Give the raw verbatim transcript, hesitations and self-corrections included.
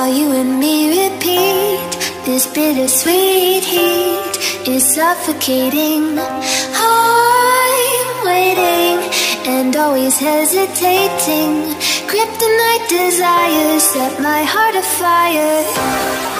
while you and me repeat. This bittersweet heat is suffocating. I'm waiting and always hesitating. Kryptonite desires set my heart afire.